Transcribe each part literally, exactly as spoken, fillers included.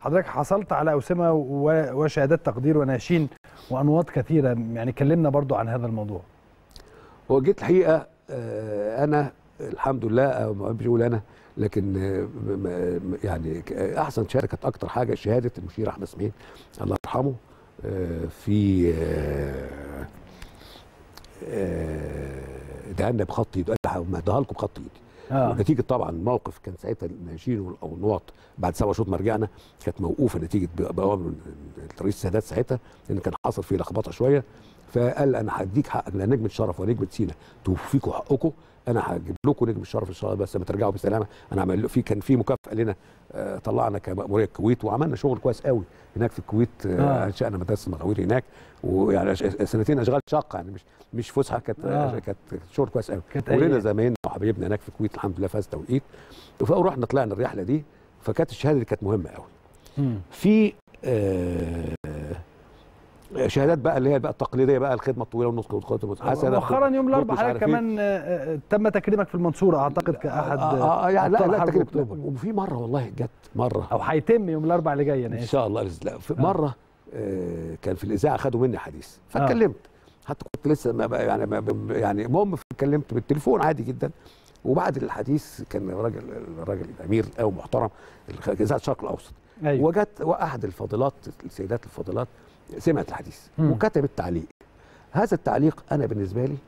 حضرتك حصلت على أوسمة وشهادات تقدير وناشين وأنواط كثيرة، يعني كلمنا برضو عن هذا الموضوع. هو جيت الحقيقة أنا الحمد لله، ما بقول أنا، لكن يعني أحسن شهادة كانت أكتر حاجة شهادة المشير أحمد سمين الله يرحمه، في اداها لنا بخط ايده، قال لي اداها لكم بخط ايدي. آه. ونتيجه طبعا الموقف كان ساعتها الناشئين او النواط بعد سبع شهور ما رجعنا كانت موقوفه نتيجه بوابه رئيس السادات ساعتها، لان كان حصل فيه لخبطه شويه، فقال انا هديك حقك لنجمه شرف ونجمه سينا توفيكم حقكم، انا هجيب لكم نجم الشرف ان شاء الله بس لما ترجعوا بسلامه. انا عمل في كان في مكافاه لنا، آه طلعنا كمأموريه الكويت وعملنا شغل كويس قوي هناك في الكويت. آه انشأنا مدارس المغاوير هناك، ويعني سنتين اشغال شاقه، يعني مش مش فسحه، كانت آه. كانت شغل كويس قوي. ولنا زمايلنا وحبايبنا هناك في الكويت الحمد لله فاز توقيت، ورحنا طلعنا الرحله دي، فكانت الشهاده دي كانت مهمه قوي. م. في آه شهادات بقى اللي هي بقى التقليديه بقى، الخدمه الطويله والنصف والخدمه مؤخرا يوم الاربعاء حضرتك كمان آه تم تكريمك في المنصوره اعتقد كاحد اه, آه يعني لا لا تكريم. وفي مره والله جت مره او هيتم يوم الاربعاء اللي جاي ان شاء الله. لا في آه. مره آه كان في الاذاعه خدوا مني حديث فاتكلمت، آه. حتى كنت لسه ما يعني ما يعني المهم اتكلمت بالتليفون عادي جدا، وبعد الحديث كان راجل الراجل الامير او محترم اذاعه الشرق الاوسط. أيوة. وجت واحد الفاضلات السيدات الفاضلات سمعت الحديث وكتبت تعليق. هذا التعليق انا بالنسبه لي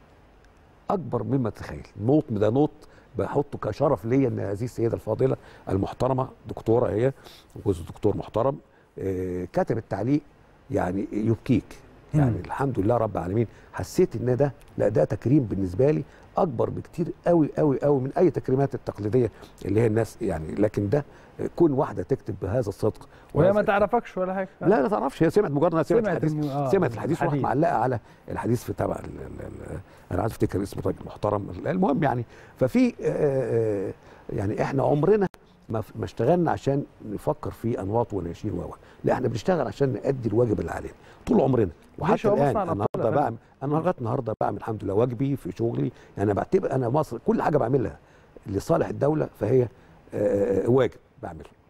اكبر مما تتخيل، نوط ده نوط بحطه كشرف ليا ان هذه السيده الفاضله المحترمه دكتوره هي وجوز دكتور محترم آه كتبت تعليق يعني يبكيك يعني. م. الحمد لله رب العالمين، حسيت ان ده لا ده تكريم بالنسبه لي اكبر بكتير قوي قوي قوي من اي تكريمات التقليديه اللي هي الناس يعني. لكن ده كون واحده تكتب بهذا الصدق وهي ما تعرفش ولا حاجه. لا لا تعرفش، هي سمعت مجرد انها سمعت الحديث الم... آه. سمعت الحديث وراحت معلقه على الحديث في تبع انا عايز افتكر اسمه راجل محترم المهم يعني. ففي آه يعني احنا عمرنا ما ما اشتغلنا عشان نفكر في انواط وناشين و لا احنا بنشتغل عشان نأدي الواجب اللي علينا طول عمرنا. وحتى الان النهارده بعمل انا لغايه النهارده بعمل الحمد لله واجبي في شغلي، يعني بعتبر انا مصر كل حاجه بعملها لصالح الدوله فهي آه واجب بعمله.